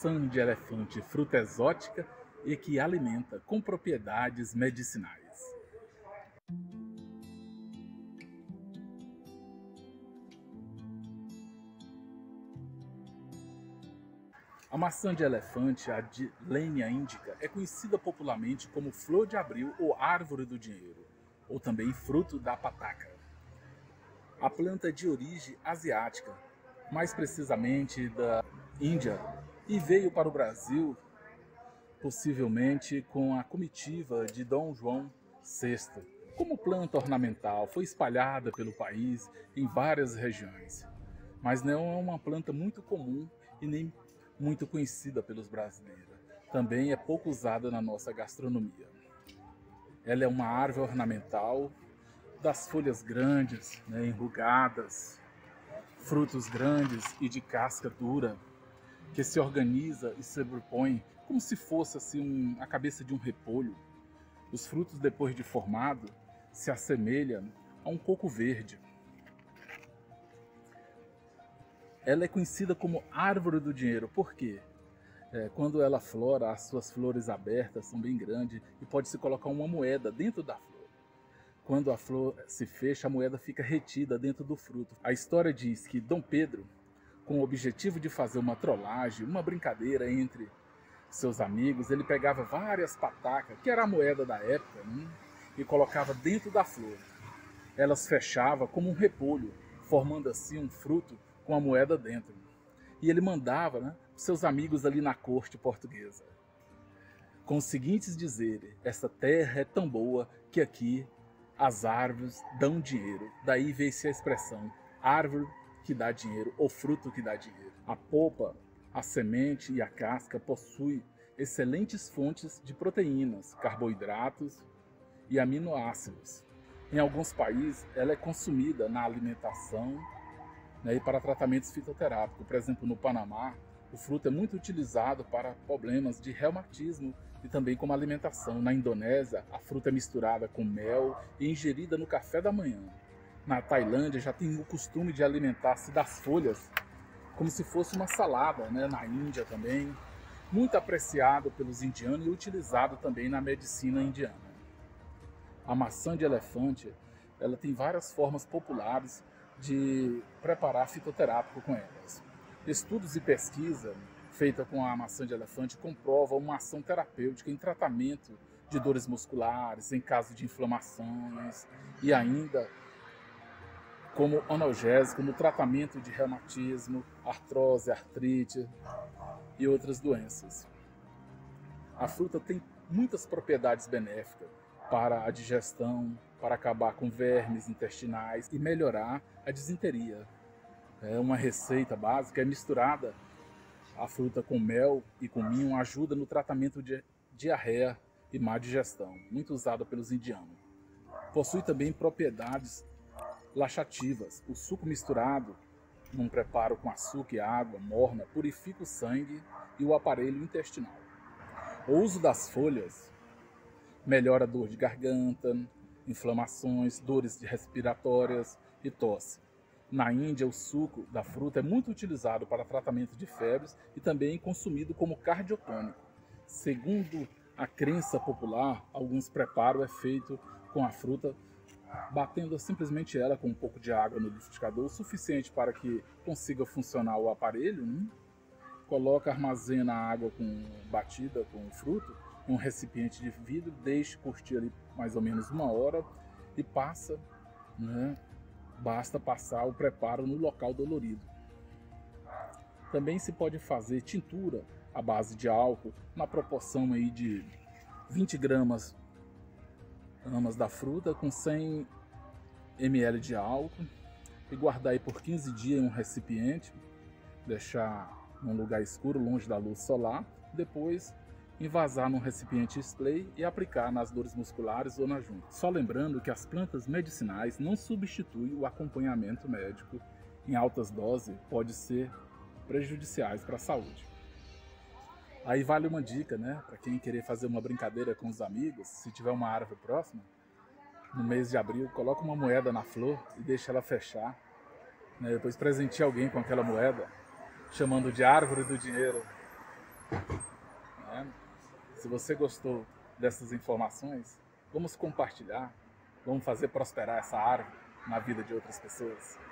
maçã de elefante, fruta exótica e que alimenta com propriedades medicinais. A maçã de elefante, a Dillenia indica, é conhecida popularmente como flor de abril ou árvore do dinheiro, ou também fruto da pataca. A planta é de origem asiática, mais precisamente da Índia, e veio para o Brasil possivelmente com a comitiva de Dom João VI. Como planta ornamental, foi espalhada pelo país em várias regiões, mas não é uma planta muito comum e nem muito conhecida pelos brasileiros. Também é pouco usada na nossa gastronomia. Ela é uma árvore ornamental das folhas grandes, enrugadas, frutos grandes e de casca dura, que se organiza e se sobrepõe como se fosse assim a cabeça de um repolho. Os frutos, depois de formado, se assemelham a um coco verde. Ela é conhecida como árvore do dinheiro, por quê? Quando ela flora, as suas flores abertas são bem grandes e pode-se colocar uma moeda dentro da flor. Quando a flor se fecha, a moeda fica retida dentro do fruto. A história diz que Dom Pedro, com o objetivo de fazer uma trollagem, uma brincadeira entre seus amigos, ele pegava várias patacas, que era a moeda da época, e colocava dentro da flor. Elas fechavam como um repolho, formando assim um fruto com a moeda dentro. E ele mandava seus amigos ali na corte portuguesa, com os seguintes dizeres: esta terra é tão boa que aqui as árvores dão dinheiro. Daí veio-se a expressão árvore que dá dinheiro ou fruto que dá dinheiro. A polpa, a semente e a casca possuem excelentes fontes de proteínas, carboidratos e aminoácidos. Em alguns países, ela é consumida na alimentação e para tratamentos fitoterápicos. Por exemplo, no Panamá, o fruto é muito utilizado para problemas de reumatismo e também como alimentação. Na Indonésia, a fruta é misturada com mel e ingerida no café da manhã. Na Tailândia, já tem o costume de alimentar-se das folhas como se fosse uma salada, Na Índia também, muito apreciado pelos indianos e utilizado também na medicina indiana. A maçã de elefante, ela tem várias formas populares de preparar fitoterápico com elas. Estudos e pesquisa feita com a maçã de elefante comprovam uma ação terapêutica em tratamento de dores musculares, em caso de inflamações e ainda como analgésico no tratamento de reumatismo, artrose, artrite e outras doenças. A fruta tem muitas propriedades benéficas para a digestão, para acabar com vermes intestinais e melhorar a disenteria. Uma receita básica é misturada a fruta com mel e cominho, ajuda no tratamento de diarreia e má digestão, muito usada pelos indianos. Possui também propriedades laxativas. O suco misturado num preparo com açúcar e água morna purifica o sangue e o aparelho intestinal. O uso das folhas melhora a dor de garganta, inflamações, dores respiratórias e tosse. Na Índia, o suco da fruta é muito utilizado para tratamento de febres e também consumido como cardiotônico. Segundo a crença popular, alguns preparos é feito com a fruta batendo simplesmente ela com um pouco de água no liquidificador, o suficiente para que consiga funcionar o aparelho, Coloca, armazena a água batida com o fruto em um recipiente de vidro, deixe curtir ali mais ou menos 1 hora e passa, Basta passar o preparo no local dolorido. Também se pode fazer tintura à base de álcool na proporção aí de 20 gramas da fruta com 100 ml de álcool e guardar aí por 15 dias em um recipiente, deixar num lugar escuro, longe da luz solar, depois envasar num recipiente spray e aplicar nas dores musculares ou na junta. Só lembrando que as plantas medicinais não substituem o acompanhamento médico em altas doses, pode ser prejudiciais para a saúde. Aí vale uma dica, para quem querer fazer uma brincadeira com os amigos, se tiver uma árvore próxima, no mês de abril, coloca uma moeda na flor e deixa ela fechar, Depois presenteia alguém com aquela moeda, chamando de árvore do dinheiro. né? Se você gostou dessas informações, vamos compartilhar, vamos fazer prosperar essa árvore na vida de outras pessoas.